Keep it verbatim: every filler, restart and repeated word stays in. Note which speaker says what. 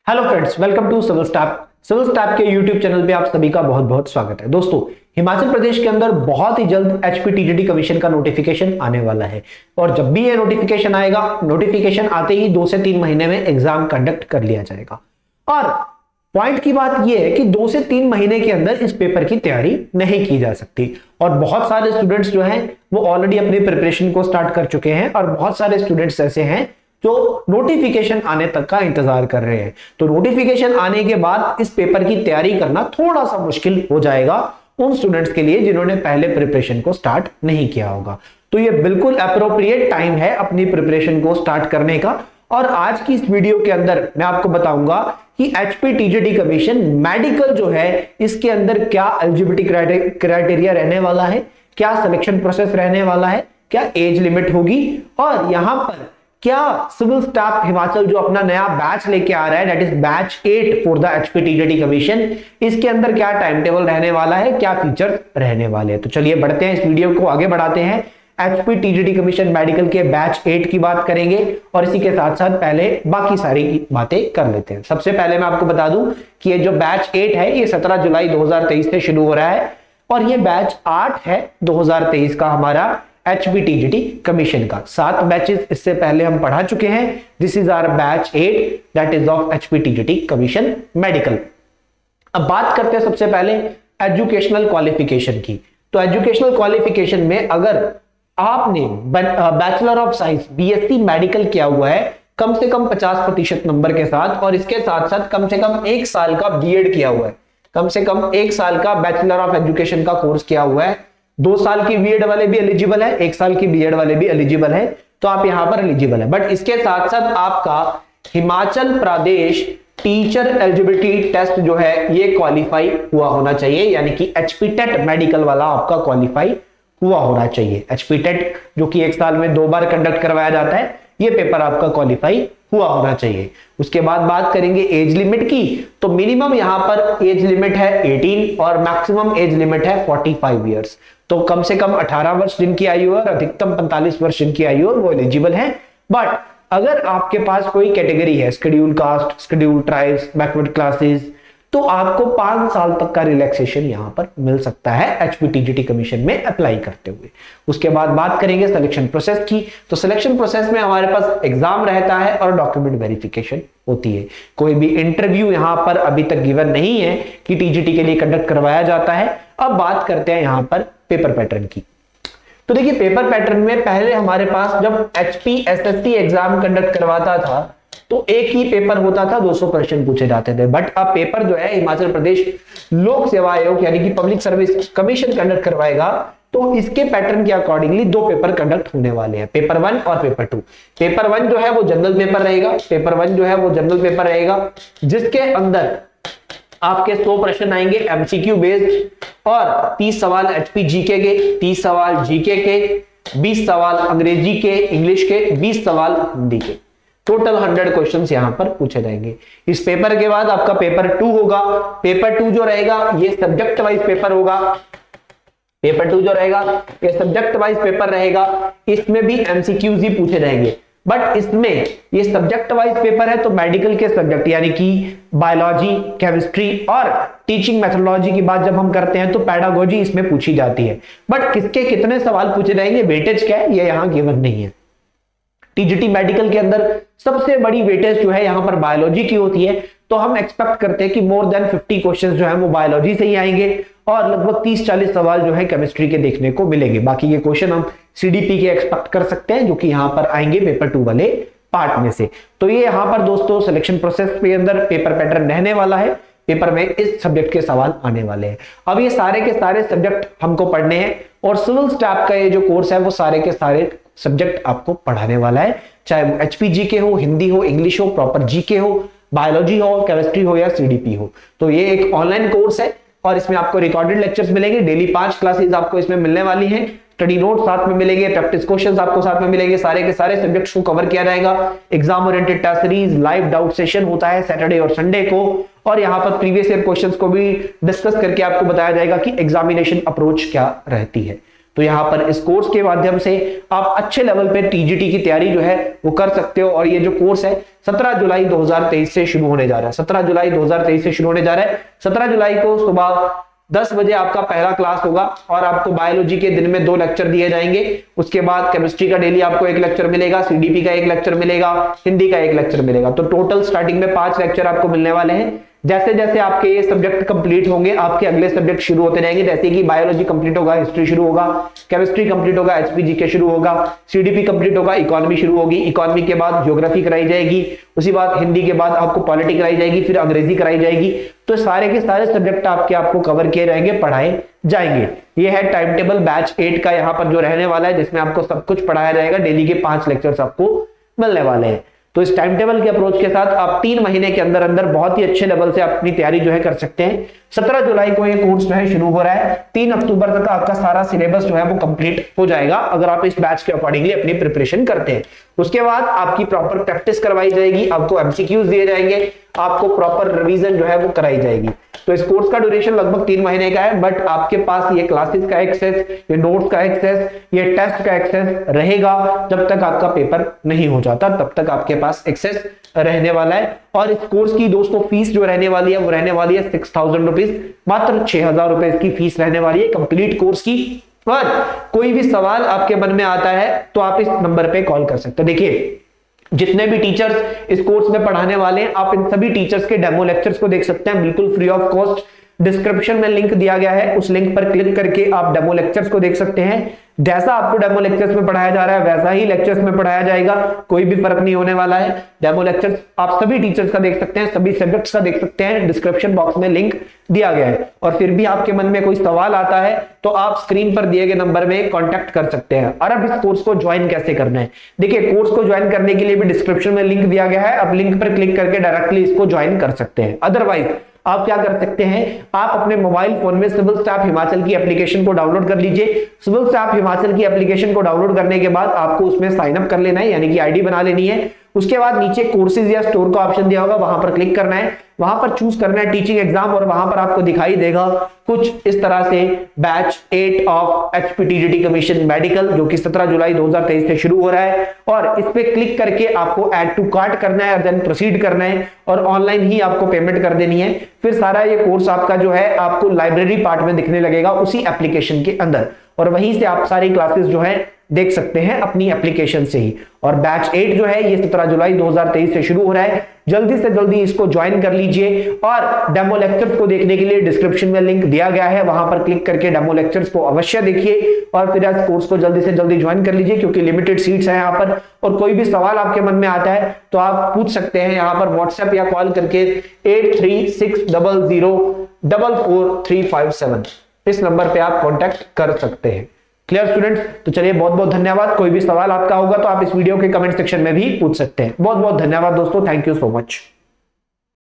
Speaker 1: Hello friends, welcome to civil staff. Civil staff के YouTube channel पे आप सभी का बहुत बहुत स्वागत है। दोस्तों, हिमाचल प्रदेश के अंदर बहुत ही जल्द एचपीटीजीटी कमीशन का नोटिफिकेशन आने वाला है और जब भी ये नोटिफिकेशन आएगा, नोटिफिकेशन आते ही दो से तीन महीने में एग्जाम कंडक्ट कर लिया जाएगा। और पॉइंट की बात यह है कि दो से तीन महीने के अंदर इस पेपर की तैयारी नहीं की जा सकती और बहुत सारे स्टूडेंट्स जो हैं वो ऑलरेडी अपनी प्रिपरेशन को स्टार्ट कर चुके हैं और बहुत सारे स्टूडेंट्स ऐसे हैं जो नोटिफिकेशन आने तक का इंतजार कर रहे हैं। तो नोटिफिकेशन आने के बाद इस पेपर की तैयारी करना थोड़ा सा मुश्किल हो जाएगा उन स्टूडेंट्स के लिए जिन्होंने पहले प्रिपरेशन को स्टार्ट नहीं किया होगा। तो ये बिल्कुल अप्रोप्रिएट टाइम है अपनी प्रिपरेशन को स्टार्ट करने का। और आज की इस वीडियो के अंदर मैं आपको बताऊंगा कि एचपीटीजीटी कमीशन मेडिकल जो है इसके अंदर क्या एलिजिबिलिटी क्राइटेरिया रहने वाला है, क्या सिलेक्शन प्रोसेस रहने वाला है, क्या एज लिमिट होगी और यहां पर क्या सिविल स्टाफ हिमाचल जो अपना नया बैच लेके आ रहा है, that is batch eight for the HPTGT commission, इसके अंदर क्या टाइम टेबल रहने वाला है, क्या फीचर रहने वाले हैं। तो चलिए बढ़ते हैं, इस वीडियो को आगे बढ़ाते हैं। एचपीटीजीटी कमीशन मेडिकल के बैच एट की बात करेंगे और इसी के साथ साथ पहले बाकी सारी बातें कर लेते हैं। सबसे पहले मैं आपको बता दूं कि ये जो बैच एट है ये सत्रह जुलाई दो हजार तेईस से शुरू हो रहा है और ये बैच आठ है दो हजार तेईस का हमारा एचपीटीजीटी कमीशन का। सात बैचेस इससे पहले हम पढ़ा चुके हैं। This is our batch eight that is of HPTGT commission medical. अब बात करते हैं सबसे पहले एजुकेशनल क्वालिफिकेशन की। तो एजुकेशनल क्वालिफिकेशन में अगर आपने bachelor of science BSc medical किया हुआ है कम से कम पचास प्रतिशत नंबर के साथ और इसके साथ साथ कम से कम एक साल का बीएड किया हुआ है, कम से कम एक साल का बैचलर ऑफ एजुकेशन का कोर्स किया हुआ है, दो साल की बीएड वाले भी एलिजिबल है, एक साल की बीएड वाले भी एलिजिबल है, तो आप यहां पर एलिजिबल है। बट इसके साथ साथ आपका Himachal Pradesh teacher eligibility test जो है ये क्वालिफाई हुआ होना चाहिए, यानी कि एचपीटेट मेडिकल वाला आपका क्वालिफाई हुआ होना चाहिए। एचपीटेट जो कि एक साल में दो बार कंडक्ट करवाया जाता है, ये पेपर आपका क्वालिफाई हुआ होना चाहिए। उसके बाद बात करेंगे एज लिमिट की। तो मिनिमम यहां पर एज लिमिट है अठारह और मैक्सिमम एज लिमिट है पैंतालीस इयर्स। तो कम से कम अठारह वर्ष जिनकी आयु है और अधिकतम पैंतालीस वर्ष जिनकी आयु है वो एलिजिबल है। बट अगर आपके पास कोई कैटेगरी है, schedule caste, schedule tribes, backward classes, तो आपको पांच साल तक का रिलैक्सेशन यहां पर मिल सकता है एचपीटीजीटी कमीशन में अप्लाई करते हुए। उसके बाद बात करेंगे सिलेक्शन प्रोसेस की। तो सिलेक्शन प्रोसेस में हमारे पास एग्जाम रहता है और डॉक्यूमेंट वेरिफिकेशन होती है। कोई भी इंटरव्यू यहां पर अभी तक गिवन नहीं है कि टीजीटी के लिए कंडक्ट करवाया जाता है। अब बात करते हैं यहां पर पेपर पैटर्न की। तो देखिए, पेपर पैटर्न में पहले हमारे पास जब एचपीएसएससी एग्जाम कंडक्ट करवाता था तो एक ही पेपर होता था, दो सौ क्वेश्चन पूछे जाते थे। बट अब पेपर जो है हिमाचल प्रदेश लोक सेवा आयोग यानी कि पब्लिक सर्विस कमीशन कंडक्ट करवाएगा, तो इसके पैटर्न के अकॉर्डिंगली दो पेपर कंडक्ट होने वाले हैं, पेपर वन और पेपर टू। पेपर वन जो है वो जनरल पेपर रहेगा, पेपर वन जो है वो जनरल पेपर रहेगा जिसके अंदर आपके सौ प्रश्न आएंगे एमसीक्यू बेस्ड और तीस सवाल एचपी जीके के, तीस सवाल जीके के, बीस सवाल अंग्रेजी के, इंग्लिश के, बीस सवाल हिंदी के। टोटल हंड्रेड क्वेश्चंस यहां पर पूछे जाएंगे। इस पेपर के बाद आपका पेपर टू होगा। पेपर टू जो रहेगा ये सब्जेक्ट वाइज पेपर होगा। पेपर टू जो रहेगा ये सब्जेक्ट वाइज पेपर रहेगा। इसमें भी एमसीक्यूज ही पूछे जाएंगे। बट इसमें ये सब्जेक्ट वाइज पेपर है तो मेडिकल के सब्जेक्ट यानी कि बायोलॉजी, केमिस्ट्री और टीचिंग मेथोडोलॉजी की बात जब हम करते हैं तो पेडागोजी इसमें पूछी जाती है। बट किसके कितने सवाल पूछे जाएंगे, वेटेज क्या है, ये यहां गिवन नहीं है। टीजीटी मेडिकल के अंदर सबसे बड़ी वेटेज जो है यहां पर बायोलॉजी की होती है, तो हम एक्सपेक्ट करते हैं कि मोर देन पचास क्वेश्चंस जो है वो बायोलॉजी से ही आएंगे और लगभग तीस चालीस सवाल जो है केमिस्ट्री के देखने को मिलेंगे। बाकी ये क्वेश्चन हम सीडीपी के एक्सपेक्ट कर सकते हैं जो कि यहां पर आएंगे पेपर टू वाले पार्ट में से। तो ये यहां पर दोस्तों सिलेक्शन प्रोसेस के अंदर पेपर पैटर्न रहने वाला है। पेपर में इस सब्जेक्ट के सवाल आने वाले हैं। अब ये सारे के सारे सब्जेक्ट हमको पढ़ने हैं और सिविल स्टाफ का ये जो कोर्स है वो सारे के सारे सब्जेक्ट आपको पढ़ाने वाला है, चाहे वो एचपीजी के हो, हिंदी हो, इंग्लिश हो, प्रॉपर जीके हो, बायोलॉजी हो, केमिस्ट्री हो या सीडीपी हो। तो ये एक ऑनलाइन कोर्स है और इसमें आपको रिकॉर्डेड लेक्चर्स मिलेंगे। डेली पांच क्लासेस आपको इसमें मिलने वाली हैं। स्टडी नोट साथ में मिलेंगे, प्रैक्टिस क्वेश्चंस आपको साथ में मिलेंगे। सारे के सारे सब्जेक्ट्स को कवर किया जाएगा। Exam oriented test series, live doubt session होता है सैटरडे और संडे को और यहाँ पर प्रीवियस ईयर क्वेश्चंस को भी डिस्कस करके आपको बताया जाएगा कि एग्जामिनेशन अप्रोच क्या रहती है। तो यहाँ पर इस कोर्स के माध्यम से आप अच्छे लेवल पे टीजीटी की तैयारी जो है वो कर सकते हो। और ये जो कोर्स है सत्रह जुलाई दो हज़ार तेईस से शुरू होने जा रहा है। सत्रह जुलाई दो हज़ार तेईस से शुरू होने जा रहा है। सत्रह जुलाई को सुबह दस बजे आपका पहला क्लास होगा और आपको बायोलॉजी के दिन में दो लेक्चर दिए जाएंगे। उसके बाद केमिस्ट्री का डेली आपको एक लेक्चर मिलेगा, सीडीपी का एक लेक्चर मिलेगा, हिंदी का एक लेक्चर मिलेगा। तो टोटल स्टार्टिंग में पांच लेक्चर आपको मिलने वाले हैं। जैसे जैसे आपके ये सब्जेक्ट कंप्लीट होंगे आपके अगले सब्जेक्ट शुरू होते रहेंगे। जैसे कि बायोलॉजी कंप्लीट होगा, हिस्ट्री शुरू होगा, केमिस्ट्री कंप्लीट होगा, एचपी जीके शुरू होगा, सीडीपी कंप्लीट होगा, इकोनॉमी शुरू होगी, इकोनॉमी के बाद ज्योग्राफी कराई जाएगी, उसी बाद हिंदी के बाद आपको पॉलिटी कराई जाएगी, फिर अंग्रेजी कराई जाएगी। तो सारे के सारे सब्जेक्ट आपके आपको कवर किए रहेंगे, पढ़ाए जाएंगे। ये है टाइम टेबल बैच एट का यहाँ पर जो रहने वाला है, जिसमें आपको सब कुछ पढ़ाया जाएगा। डेली के पांच लेक्चर्स आपको मिलने वाले हैं। तो इस टाइम टेबल के अप्रोच के साथ आप तीन महीने के अंदर अंदर बहुत ही अच्छे लेवल से अपनी तैयारी जो है कर सकते हैं। सत्रह जुलाई को ये कोर्स जो है शुरू हो रहा है। तीन अक्टूबर तक आपका सारा सिलेबस जो है वो कंप्लीट हो जाएगा अगर आप इस बैच के अकॉर्डिंगली अपनी प्रिपरेशन करते हैं। उसके बाद आपकी प्रॉपर प्रैक्टिस करवाई जाएगी, आपको एमसीक्यूज दिए जाएंगे, आपको प्रॉपर रिवीजन जो है वो कराई जाएगी। तो इस कोर्स का ड्यूरेशन लगभग तीन महीने का है, बट आपके पास ये क्लासेस का एक्सेस, ये नोट्स का एक्सेस, ये टेस्ट का एक्सेस रहेगा। जब तक आपका पेपर नहीं हो जाता तब तक आपके पास एक्सेस रहने वाला है। और इस कोर्स की दोस्तों फीस जो रहने वाली है वो रहने वाली है सिक्स थाउजेंड रुपीज, मात्र छह हजार रुपए इसकी फीस रहने वाली है कंप्लीट कोर्स की। और कोई भी सवाल आपके मन में आता है तो आप इस नंबर पे कॉल कर सकते हैं। देखिए जितने भी टीचर्स इस कोर्स में पढ़ाने वाले हैं, आप इन सभी टीचर्स के डेमो लेक्चर्स को देख सकते हैं बिल्कुल फ्री ऑफ कॉस्ट। डिस्क्रिप्शन में लिंक दिया गया है, उस लिंक पर क्लिक करके आप डेमो लेक्चर्स को देख सकते हैं। जैसा आपको डेमो लेक्चर्स में पढ़ाया जा रहा है वैसा ही लेक्चर्स में पढ़ाया जाएगा, कोई भी फर्क नहीं होने वाला है। डेमो लेक्चर्स आप सभी टीचर्स का देख सकते हैं, सभी सब्जेक्ट्स का देख सकते हैं। डिस्क्रिप्शन बॉक्स में लिंक दिया गया है। और फिर भी आपके मन में कोई सवाल आता है तो आप स्क्रीन पर दिए गए नंबर में कॉन्टैक्ट कर सकते हैं। और अब इस कोर्स को ज्वाइन कैसे करना है, देखिए कोर्स को ज्वाइन करने के लिए भी डिस्क्रिप्शन में लिंक दिया गया है। आप लिंक पर क्लिक करके डायरेक्टली इसको ज्वाइन कर सकते हैं। अदरवाइज आप क्या कर सकते हैं, आप अपने मोबाइल फोन में सिविल स्टाफ हिमाचल की एप्लीकेशन को डाउनलोड कर लीजिए। सिविल स्टाफ हिमाचल की एप्लीकेशन को डाउनलोड करने के बाद आपको उसमें साइन अप कर लेना है, यानी कि आईडी बना लेनी है। उसके बाद नीचे कोर्सेज या स्टोर का ऑप्शन दिया होगा, वहां पर क्लिक करना है, वहां पर चूज करना है टीचिंग एग्जाम और वहां पर आपको दिखाई देगा कुछ इस तरह से batch eight of HP TGT commission medical, जो कि सत्रह जुलाई दो हज़ार तेईस से शुरू हो रहा है। और इस पे क्लिक करके आपको ऐड टू कार्ट करना है और देन प्रोसीड करना है और ऑनलाइन ही आपको पेमेंट कर देनी है। फिर सारा ये कोर्स आपका जो है आपको लाइब्रेरी पार्ट में दिखने लगेगा उसी एप्लीकेशन के अंदर, और वहीं से आप सारी क्लासेस जो है देख सकते हैं अपनी एप्लीकेशन से ही। और बैच एट जो है ये सत्रह जुलाई दो हज़ार तेईस से शुरू हो रहा है। जल्दी से जल्दी इसको ज्वाइन कर लीजिए। और डेमो लेक्चर्स को देखने के लिए डिस्क्रिप्शन में लिंक दिया गया है, वहां पर क्लिक करके डेमो लेक्चर्स को अवश्य देखिए और फिर इस कोर्स को जल्दी से जल्दी ज्वाइन कर लीजिए, क्योंकि लिमिटेड सीट्स हैं यहाँ पर। और कोई भी सवाल आपके मन में आता है तो आप पूछ सकते हैं यहाँ पर व्हाट्सएप या कॉल करके eight three six double zero double four three five seven इस नंबर पे आप कॉन्टेक्ट कर सकते हैं। क्लियर स्टूडेंट्स, तो चलिए बहुत बहुत धन्यवाद। कोई भी सवाल आपका होगा तो आप इस वीडियो के कमेंट सेक्शन में भी पूछ सकते हैं। बहुत बहुत धन्यवाद दोस्तों, थैंक यू सो मच।